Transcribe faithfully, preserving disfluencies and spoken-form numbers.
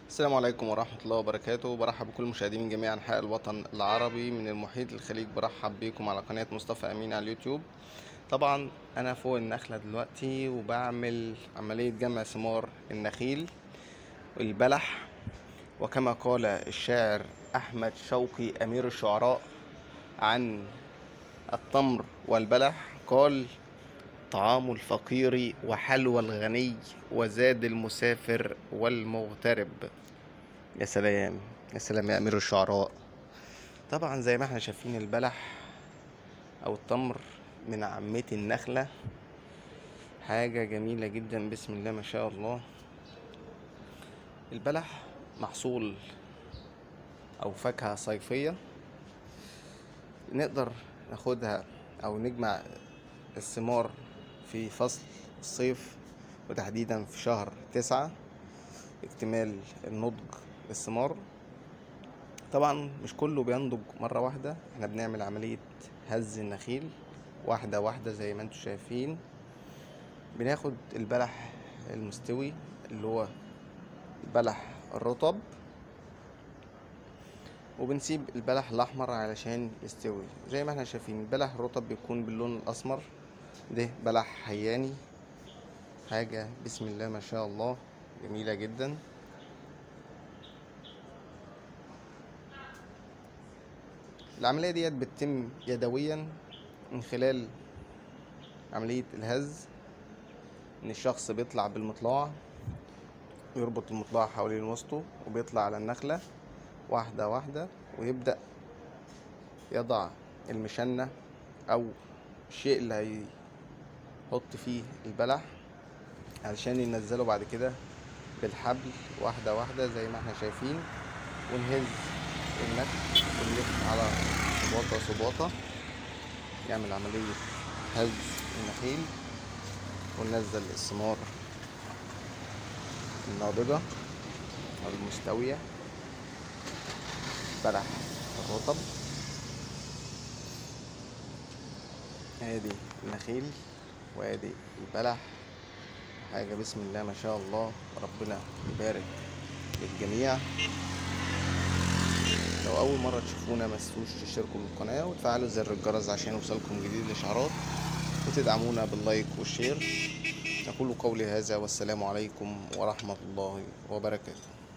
السلام عليكم ورحمة الله وبركاته. برحب بكل المشاهدين من جميع أنحاء الوطن العربي من المحيط للخليج. برحب بكم على قناة مصطفى أمين على اليوتيوب. طبعا أنا فوق النخلة دلوقتي وبعمل عملية جمع ثمار النخيل والبلح، وكما قال الشاعر أحمد شوقي أمير الشعراء عن التمر والبلح، قال: طعام الفقير وحلوى الغني وزاد المسافر والمغترب. يا سلام، يا سلام يا أمير الشعراء. طبعا زي ما احنا شايفين البلح أو التمر من عامة النخلة، حاجة جميلة جدا، بسم الله ما شاء الله. البلح محصول أو فاكهة صيفية، نقدر ناخدها أو نجمع الثمار في فصل الصيف، وتحديدا في شهر تسعة اكتمال النضج الثمار. طبعا مش كله بينضج مرة واحدة، احنا بنعمل عملية هز النخيل واحدة واحدة زي ما انتم شايفين. بناخد البلح المستوي اللي هو البلح الرطب، وبنسيب البلح الاحمر علشان يستوي. زي ما احنا شايفين البلح الرطب بيكون باللون الاسمر، ده بلح حياني، حاجة بسم الله ما شاء الله جميلة جدا. العملية ديت بتتم يدويا من خلال عملية الهز، ان الشخص بيطلع بالمطلع، يربط المطلع حوالين وسطه وبيطلع على النخلة واحدة واحدة، ويبدأ يضع المشنة او الشيء اللي هيحط فيه البلح علشان ينزله بعد كده بالحبل واحدة واحدة زي ما احنا شايفين. ونهز النخل ونلف على سباطة سباطة، يعمل عملية هز النخيل وننزل الثمار الناضجة أو المستوية، بلح الرطب. ادي النخيل وادي البلح، حاجة بسم الله ما شاء الله، ربنا يبارك للجميع. لو أول مرة تشوفونا متنسوش تشتركوا بالقناة وتفعلوا زر الجرس عشان يوصلكم جديد الإشعارات، وتدعمونا باللايك والشير. أقول قولي هذا والسلام عليكم ورحمة الله وبركاته.